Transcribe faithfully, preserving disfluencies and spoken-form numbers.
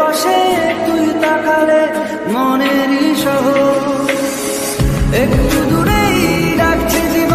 পাশে তুই তাকালে মনেরই শহর একটু দূরেই ডাকছে